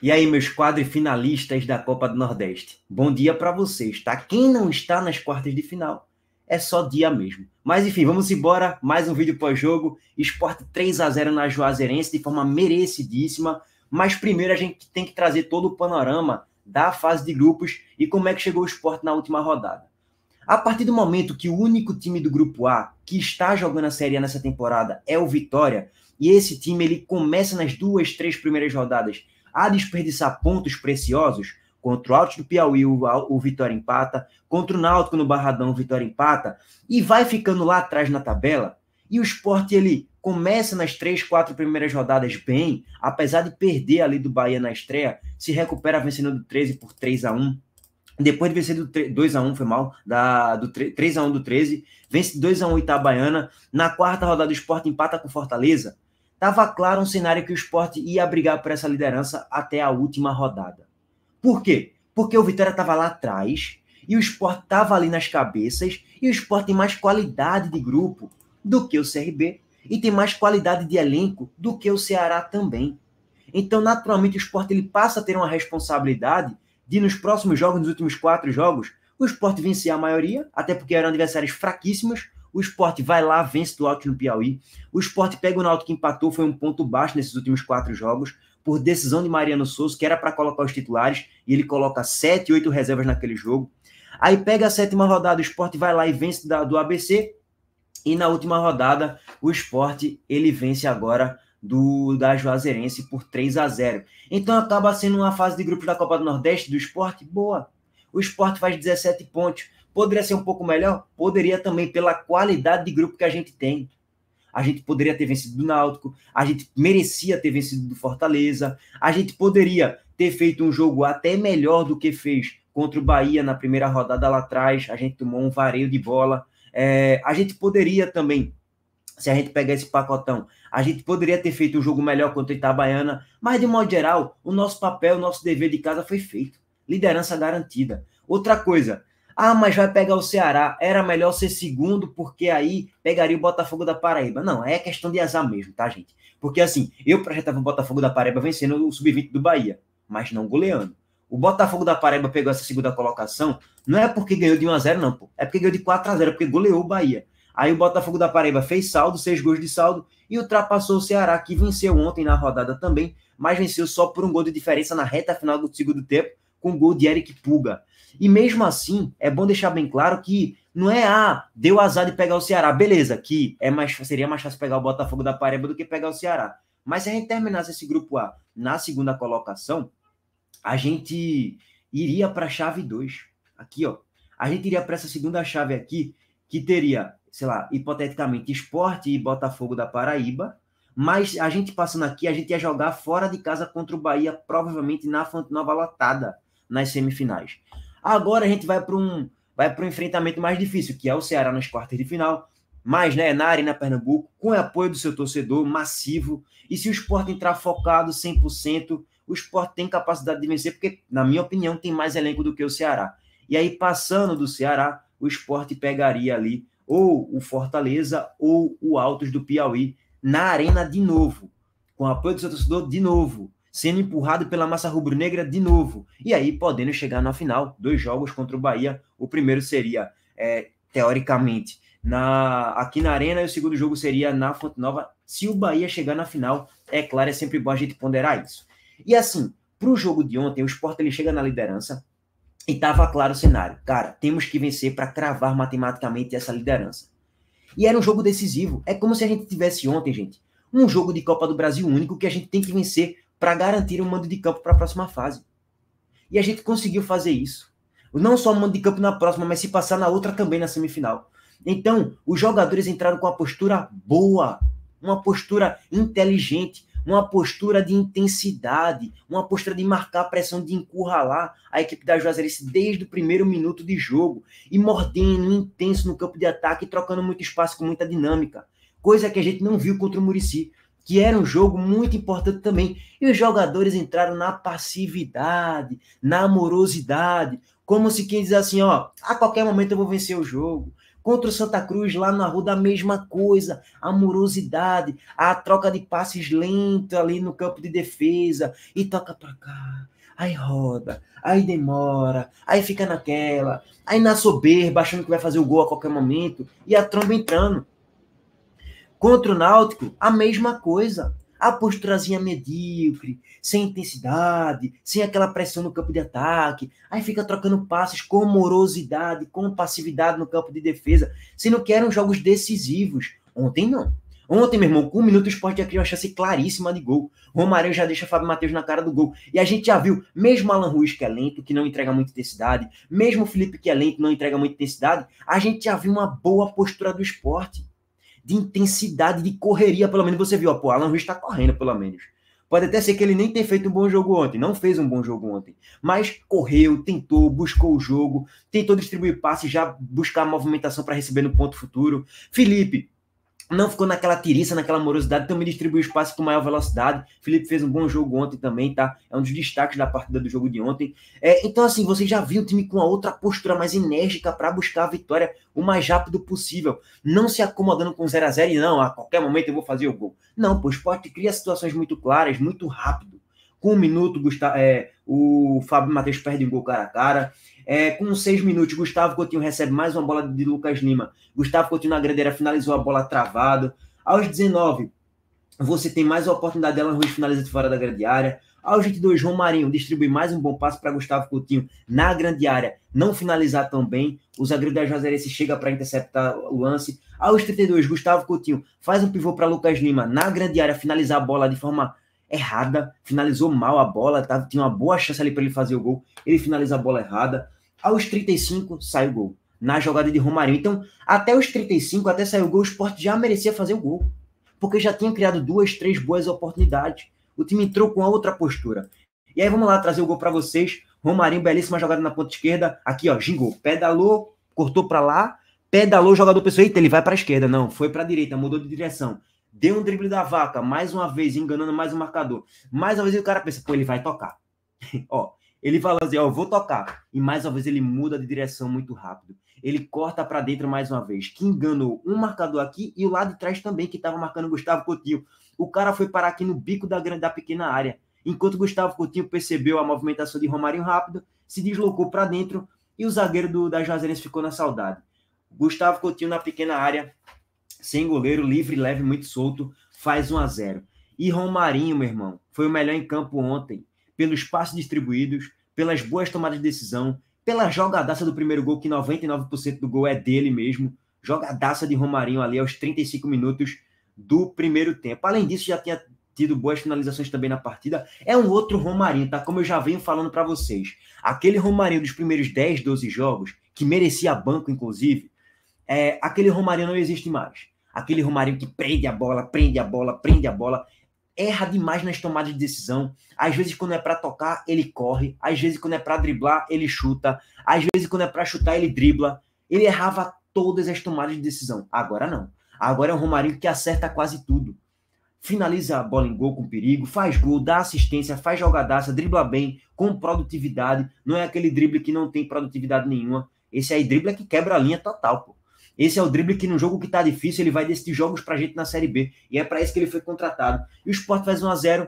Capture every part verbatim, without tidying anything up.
E aí, meus quadrifinalistas da Copa do Nordeste, bom dia para vocês, tá? Quem não está nas quartas de final, é só dia mesmo. Mas enfim, vamos embora, mais um vídeo pós-jogo, Sport três a zero na Juazeirense, de forma merecidíssima, mas primeiro a gente tem que trazer todo o panorama da fase de grupos e como é que chegou o Sport na última rodada. A partir do momento que o único time do Grupo A que está jogando a Série A nessa temporada é o Vitória, e esse time ele começa nas duas, três primeiras rodadas a desperdiçar pontos preciosos, contra o Altos do Piauí o, o Vitória empata, contra o Náutico no Barradão o Vitória empata, e vai ficando lá atrás na tabela, e o Sport ele começa nas três, quatro primeiras rodadas bem, apesar de perder ali do Bahia na estreia, se recupera vencendo do treze por três a um, depois de vencer do dois a um, foi mal, da, do três a um do treze, vence dois a um Itabaiana, na quarta rodada o Sport empata com Fortaleza. Estava claro um cenário que o Sport ia brigar por essa liderança até a última rodada. Por quê? Porque o Vitória estava lá atrás e o Sport estava ali nas cabeças e o Sport tem mais qualidade de grupo do que o C R B e tem mais qualidade de elenco do que o Ceará também. Então, naturalmente, o Sport ele passa a ter uma responsabilidade de, nos próximos jogos, nos últimos quatro jogos, o Sport vencer a maioria, até porque eram adversários fraquíssimos. O Sport vai lá, vence do Altos no Piauí. O Sport pega o Náutico que empatou, foi um ponto baixo nesses últimos quatro jogos, por decisão de Mariano Souza, que era para colocar os titulares, e ele coloca sete, oito reservas naquele jogo. Aí pega a sétima rodada, o Sport vai lá e vence da, do A B C, e na última rodada, o Sport, ele vence agora do, da Juazeirense por três a zero. Então acaba sendo uma fase de grupos da Copa do Nordeste do Sport boa. O Sport faz dezessete pontos. Poderia ser um pouco melhor? Poderia também, pela qualidade de grupo que a gente tem. A gente poderia ter vencido do Náutico, a gente merecia ter vencido do Fortaleza, a gente poderia ter feito um jogo até melhor do que fez contra o Bahia na primeira rodada lá atrás, a gente tomou um vareio de bola. É, a gente poderia também, se a gente pegar esse pacotão, a gente poderia ter feito um jogo melhor contra o Itabaiana, mas de modo geral, o nosso papel, o nosso dever de casa foi feito. Liderança garantida. Outra coisa, ah, mas vai pegar o Ceará, era melhor ser segundo, porque aí pegaria o Botafogo da Paraíba. Não, é questão de azar mesmo, tá, gente? Porque assim, eu projetava o Botafogo da Paraíba vencendo o sub vinte do Bahia, mas não goleando. O Botafogo da Paraíba pegou essa segunda colocação, não é porque ganhou de um a zero, não, pô. É porque ganhou de quatro a zero, porque goleou o Bahia. Aí o Botafogo da Paraíba fez saldo, seis gols de saldo, e ultrapassou o Ceará, que venceu ontem na rodada também, mas venceu só por um gol de diferença na reta final do segundo tempo, com o gol de Eric Puga. E mesmo assim, é bom deixar bem claro que não é, ah, deu azar de pegar o Ceará. Beleza, que é mais, seria mais fácil pegar o Botafogo da Paraíba do que pegar o Ceará. Mas se a gente terminasse esse grupo A na segunda colocação, a gente iria para a chave dois. Aqui, ó. A gente iria para essa segunda chave aqui, que teria, sei lá, hipoteticamente, Sport e Botafogo da Paraíba, mas a gente passando aqui, a gente ia jogar fora de casa contra o Bahia, provavelmente na Fonte Nova lotada, nas semifinais. Agora a gente vai para um, vai para um enfrentamento mais difícil, que é o Ceará nas quartas de final, mas né, na Arena Pernambuco, com o apoio do seu torcedor massivo, e se o Sport entrar focado cem por cento, o Sport tem capacidade de vencer, porque, na minha opinião, tem mais elenco do que o Ceará. E aí, passando do Ceará, o Sport pegaria ali ou o Fortaleza ou o Altos do Piauí na Arena de novo, com o apoio do seu torcedor de novo, sendo empurrado pela massa rubro-negra de novo, e aí podendo chegar na final, dois jogos contra o Bahia. O primeiro seria, é, teoricamente, na, aqui na Arena, e o segundo jogo seria na Fonte Nova. Se o Bahia chegar na final, é claro, é sempre bom a gente ponderar isso. E assim, para o jogo de ontem, o Sport ele chega na liderança, e estava claro o cenário. Cara, temos que vencer para cravar matematicamente essa liderança. E era um jogo decisivo. É como se a gente tivesse ontem, gente, um jogo de Copa do Brasil único que a gente tem que vencer para garantir um mando de campo para a próxima fase. E a gente conseguiu fazer isso. Não só o mando de campo na próxima, mas se passar na outra também na semifinal. Então, os jogadores entraram com uma postura boa, uma postura inteligente, uma postura de intensidade, uma postura de marcar a pressão, de encurralar a equipe da Juazeirense desde o primeiro minuto de jogo, e mordendo, intenso no campo de ataque, trocando muito espaço com muita dinâmica. Coisa que a gente não viu contra o Muricy, que era um jogo muito importante também. E os jogadores entraram na passividade, na amorosidade, como se quem diz assim, ó, a qualquer momento eu vou vencer o jogo, Contra o Santa Cruz, lá na rua, da mesma coisa. Amorosidade, a troca de passes lenta ali no campo de defesa. E toca pra cá. Aí roda. Aí demora. Aí fica naquela. Aí na soberba, achando que vai fazer o gol a qualquer momento. E a tromba entrando. Contra o Náutico, a mesma coisa. A posturazinha medíocre, sem intensidade, sem aquela pressão no campo de ataque. Aí fica trocando passes com morosidade, com passividade no campo de defesa, sendo que eram jogos decisivos. Ontem não. Ontem, meu irmão, com um minuto o Sport já criou uma chance claríssima de gol. Romário já deixa Fábio Matheus na cara do gol. E a gente já viu, mesmo Alan Ruiz, que é lento, que não entrega muita intensidade, mesmo o Felipe, que é lento, não entrega muita intensidade, a gente já viu uma boa postura do Sport. De intensidade, de correria, pelo menos você viu, ó, pô, Alan Ruiz tá correndo, pelo menos. Pode até ser que ele nem tenha feito um bom jogo ontem, não fez um bom jogo ontem, mas correu, tentou, buscou o jogo, tentou distribuir passes, já buscar a movimentação para receber no ponto futuro. Felipe não ficou naquela tiriça, naquela morosidade, também distribuiu espaço com maior velocidade. Felipe fez um bom jogo ontem também, tá? É um dos destaques da partida do jogo de ontem. É, então, assim, você já viu o time com a outra postura mais enérgica para buscar a vitória o mais rápido possível. Não se acomodando com zero a zero e não, a qualquer momento eu vou fazer o gol. Não, pô, o Sport cria situações muito claras, muito rápido. Com um minuto, Gustavo, é, o Fábio Matheus perde um gol cara a cara. É, com seis minutos, Gustavo Coutinho recebe mais uma bola de Lucas Lima. Gustavo Coutinho na grandeira finalizou a bola travado. Aos dezenove, você tem mais uma oportunidade dela, Ruiz finaliza de fora da grande área. Aos vinte e dois, Romarinho distribui mais um bom passe para Gustavo Coutinho na grande área, não finalizar tão bem. O zagueiro da Juazeirense chega para interceptar o lance. Aos trinta e dois, Gustavo Coutinho faz um pivô para Lucas Lima na grande área, finalizar a bola de forma errada, finalizou mal a bola, tá? Tinha uma boa chance ali para ele fazer o gol, ele finaliza a bola errada. Aos trinta e cinco, sai o gol, na jogada de Romarinho. Então, até os trinta e cinco, até sair o gol, o Sport já merecia fazer o gol, porque já tinha criado duas, três boas oportunidades. O time entrou com a outra postura. E aí, vamos lá trazer o gol para vocês. Romarinho, belíssima jogada na ponta esquerda. Aqui, ó, gingou, pedalou, cortou para lá, pedalou, o jogador pensou, eita, ele vai para a esquerda. Não, foi para a direita, mudou de direção. Deu um drible da vaca, mais uma vez, enganando mais o marcador. Mais uma vez o cara pensa, pô, ele vai tocar. Ó, ele fala assim, ó, eu vou tocar. E mais uma vez ele muda de direção muito rápido. Ele corta para dentro mais uma vez, que enganou um marcador aqui e o lado de trás também, que estava marcando o Gustavo Coutinho. O cara foi parar aqui no bico da, grande, da pequena área. Enquanto o Gustavo Coutinho percebeu a movimentação de Romarinho rápido, se deslocou para dentro e o zagueiro do, da Juazeirense ficou na saudade. Gustavo Coutinho na pequena área, sem goleiro, livre, leve, muito solto, faz um a zero. E Romarinho, meu irmão, foi o melhor em campo ontem, pelos passes distribuídos, pelas boas tomadas de decisão, pela jogadaça do primeiro gol, que noventa e nove por cento do gol é dele mesmo, jogadaça de Romarinho ali aos trinta e cinco minutos do primeiro tempo. Além disso, já tinha tido boas finalizações também na partida. É um outro Romarinho, tá? Como eu já venho falando para vocês. Aquele Romarinho dos primeiros dez, doze jogos, que merecia banco, inclusive, é, aquele Romarinho não existe mais. Aquele Romarinho que prende a bola, prende a bola, prende a bola, erra demais nas tomadas de decisão. Às vezes, quando é para tocar, ele corre. Às vezes, quando é para driblar, ele chuta. Às vezes, quando é para chutar, ele dribla. Ele errava todas as tomadas de decisão. Agora não. Agora é um Romarinho que acerta quase tudo. Finaliza a bola em gol com perigo, faz gol, dá assistência, faz jogadaça, dribla bem, com produtividade. Não é aquele drible que não tem produtividade nenhuma. Esse aí, drible é que quebra a linha total, pô. Esse é o drible que no jogo que tá difícil, ele vai decidir jogos pra gente na Série B. E é para isso que ele foi contratado. E o Sport faz um a zero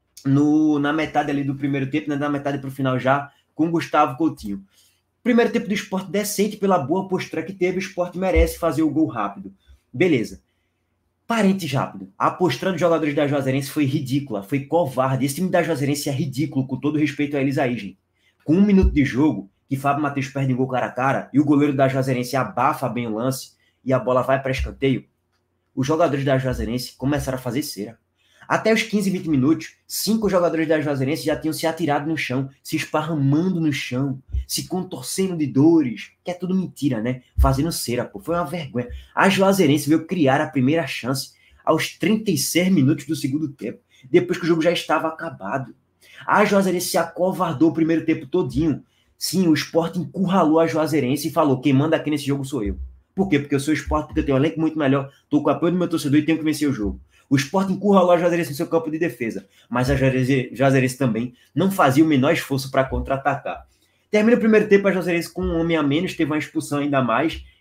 no, na metade ali do primeiro tempo, né, na metade pro final já, com o Gustavo Coutinho. Primeiro tempo do Sport decente, pela boa postura que teve, o Sport merece fazer o gol rápido. Beleza. Parênteses rápido. A postura dos jogadores da Juazeirense foi ridícula, foi covarde. Esse time da Juazeirense é ridículo, com todo respeito a eles aí, gente. Com um minuto de jogo, que Fábio Matheus perde um gol cara a cara, e o goleiro da Juazeirense abafa bem o lance, e a bola vai para escanteio, os jogadores da Juazeirense começaram a fazer cera. Até os quinze, vinte minutos, cinco jogadores da Juazeirense já tinham se atirado no chão, se esparramando no chão, se contorcendo de dores, que é tudo mentira, né? Fazendo cera, pô, foi uma vergonha. A Juazeirense veio criar a primeira chance aos trinta e seis minutos do segundo tempo, depois que o jogo já estava acabado. A Juazeirense se acovardou o primeiro tempo todinho. Sim, o Sport encurralou a Juazeirense e falou, quem manda aqui nesse jogo sou eu. Por quê? Porque eu sou o Sport, porque eu tenho um elenco muito melhor, estou com o apoio do meu torcedor e tenho que vencer o jogo. O Sport encurralou a Juazeirense no seu campo de defesa, mas a Juazeirense também não fazia o menor esforço para contra-atacar. Termina o primeiro tempo, a Juazeirense com um homem a menos, teve uma expulsão ainda mais,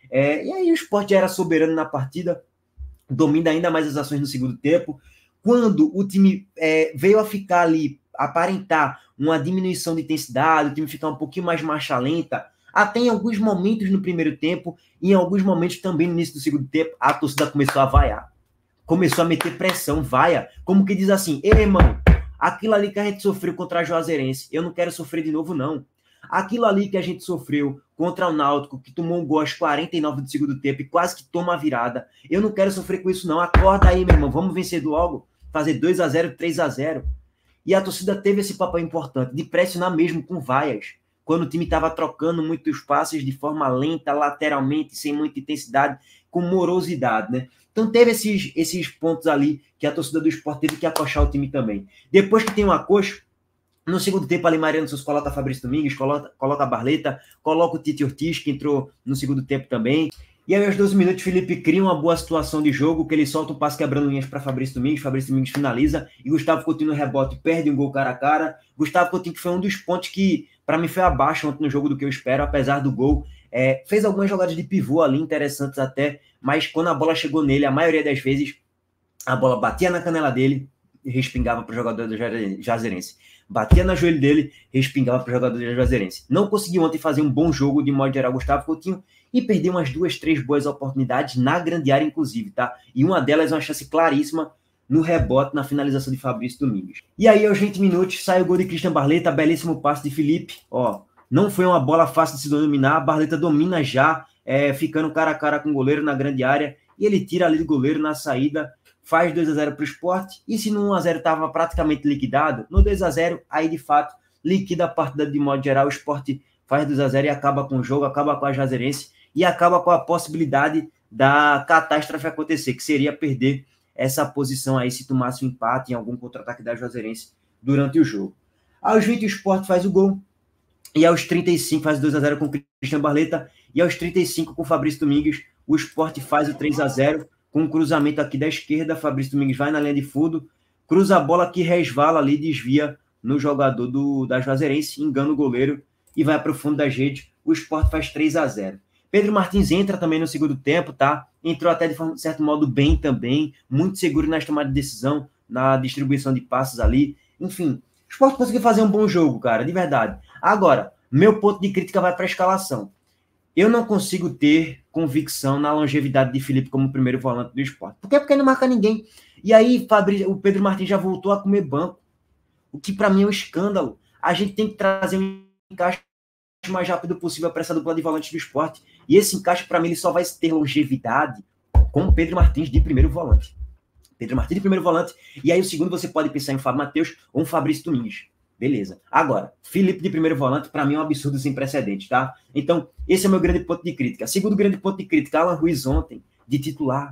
É, e aí o Sport já era soberano na partida, domina ainda mais as ações no segundo tempo. Quando o time é, veio a ficar ali, aparentar uma diminuição de intensidade, o time ficar um pouquinho mais marcha lenta, até em alguns momentos no primeiro tempo, e em alguns momentos também no início do segundo tempo, a torcida começou a vaiar. Começou a meter pressão, vaia, como que diz assim, ei, irmão, aquilo ali que a gente sofreu contra a Juazeirense, eu não quero sofrer de novo, não. Aquilo ali que a gente sofreu contra o Náutico, que tomou um gol aos quarenta e nove do segundo tempo e quase que toma a virada, eu não quero sofrer com isso, não. Acorda aí, meu irmão, vamos vencer logo, fazer dois a zero, três a zero. E a torcida teve esse papel importante, de pressionar mesmo com vaias, quando o time estava trocando muitos passes de forma lenta, lateralmente, sem muita intensidade, com morosidade, né? Então teve esses, esses pontos ali que a torcida do Sport teve que acochar o time também. Depois que tem um acocho, no segundo tempo ali Mariano Souza coloca Fabrício Domingues, coloca, coloca a Barleta, coloca o Tite Ortiz, que entrou no segundo tempo também. E aí aos doze minutos Felipe cria uma boa situação de jogo, que ele solta um passe quebrando linhas para Fabrício Domingues, Fabrício Domingues finaliza, e Gustavo Coutinho no rebote perde um gol cara a cara. Gustavo Coutinho que foi um dos pontos que para mim foi abaixo ontem no jogo do que eu espero, apesar do gol. É, fez algumas jogadas de pivô ali, interessantes até, mas quando a bola chegou nele, a maioria das vezes, a bola batia na canela dele e respingava para o jogador do Juazeirense. Batia na joelho dele, respingava para o jogador do Juazeirense. Não conseguiu ontem fazer um bom jogo de modo geral, Gustavo Coutinho, e perdeu umas duas, três boas oportunidades na grande área, inclusive, tá? E uma delas é uma chance claríssima no rebote, na finalização de Fabrício Domingues. E aí, aos vinte minutos, sai o gol de Christian Barleta, belíssimo passe de Felipe, ó. Não foi uma bola fácil de se dominar, a Barleta domina já, é, ficando cara a cara com o goleiro na grande área, e ele tira ali do goleiro na saída, faz dois a zero para o Sport, e se no um a zero estava praticamente liquidado, no dois a zero, aí de fato, liquida a partida de modo geral, o Sport faz dois a zero e acaba com o jogo, acaba com a Juazeirense, e acaba com a possibilidade da catástrofe acontecer, que seria perder essa posição aí se tomasse um empate em algum contra-ataque da Juazeirense durante o jogo. Aos vinte, o Sport faz o gol, e aos trinta e cinco faz dois a zero com o Christian Barleta, e aos trinta e cinco com o Fabrício Domingues, o Sport faz o três a zero, com um cruzamento aqui da esquerda, Fabrício Domingues vai na linha de fundo, cruza a bola que resvala ali, desvia no jogador do, da Juazeirense, engana o goleiro e vai para o fundo das redes, o Sport faz três a zero. Pedro Martins entra também no segundo tempo, tá? Entrou até de certo modo bem também, muito seguro nas tomadas de decisão, na distribuição de passes ali. Enfim, o Sport conseguiu fazer um bom jogo, cara, de verdade. Agora, meu ponto de crítica vai para a escalação. Eu não consigo ter convicção na longevidade de Felipe como primeiro volante do Sport. Por quê? Porque ele não marca ninguém. E aí Fabrício, o Pedro Martins já voltou a comer banco, o que para mim é um escândalo. A gente tem que trazer um encaixe o mais rápido possível para essa dupla de volantes do Sport. E esse encaixe, para mim, ele só vai ter longevidade com o Pedro Martins de primeiro volante. Pedro Martins de primeiro volante. E aí o segundo você pode pensar em Fábio Matheus ou um Fabrício Domingues. Beleza. Agora, Felipe de primeiro volante, para mim é um absurdo sem precedente, tá? Então, esse é o meu grande ponto de crítica. Segundo grande ponto de crítica, Alan Ruiz ontem, de titular.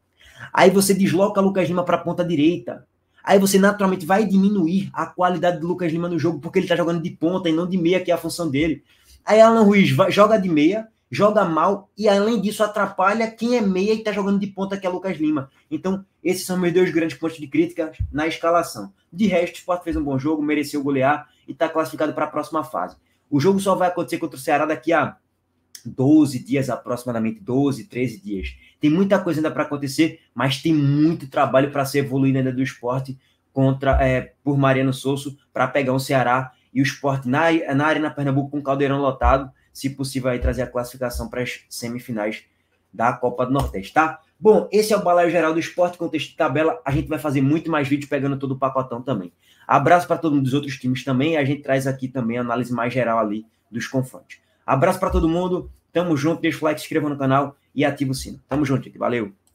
Aí você desloca Lucas Lima para a ponta direita. Aí você naturalmente vai diminuir a qualidade do Lucas Lima no jogo, porque ele está jogando de ponta e não de meia, que é a função dele. Aí Alan Ruiz vai, joga de meia, joga mal, e além disso atrapalha quem é meia e está jogando de ponta, que é Lucas Lima. Então, esses são meus dois grandes pontos de crítica na escalação. De resto, o Sport fez um bom jogo, mereceu golear e está classificado para a próxima fase. O jogo só vai acontecer contra o Ceará daqui a doze dias, aproximadamente doze, treze dias. Tem muita coisa ainda para acontecer, mas tem muito trabalho para ser evoluído ainda do Sport contra, é, por Mariano Souza para pegar o Ceará e o Sport na, na Arena Pernambuco com o Caldeirão lotado, se possível aí trazer a classificação para as semifinais da Copa do Nordeste, tá? Bom, esse é o balaio geral do Sport, contexto de tabela. A gente vai fazer muito mais vídeos pegando todo o pacotão também. Abraço para todo mundo dos outros times também. A gente traz aqui também a análise mais geral ali dos confrontos. Abraço para todo mundo. Tamo junto. Deixa o like, se inscreva no canal e ativa o sino. Tamo junto, gente. Valeu.